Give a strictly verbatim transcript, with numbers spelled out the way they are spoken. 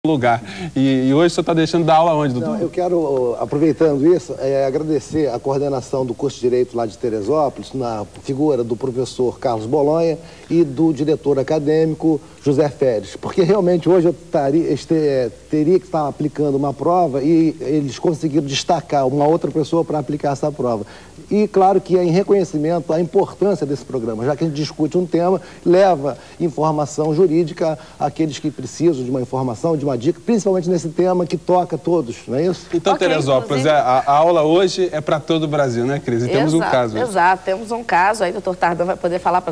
lugar. E, e hoje você está deixando dar aula onde, doutor? Não, eu quero, aproveitando isso, é, agradecer a coordenação do curso de Direito lá de Teresópolis, na figura do professor Carlos Bolonha e do diretor acadêmico José Férez, porque realmente hoje eu taria, este, teria que estar aplicando uma prova e eles conseguiram destacar uma outra pessoa para aplicar essa prova. E claro que é em reconhecimento à importância desse programa, já que a gente discute um tema, leva informação jurídica àqueles que precisam de uma informação, de uma dica, principalmente nesse tema que toca todos, não é isso? Então, okay, Teresópolis, a, a aula hoje é para todo o Brasil, né, Cris? E temos um caso. Exato, temos um caso, aí o doutor Tardão vai poder falar para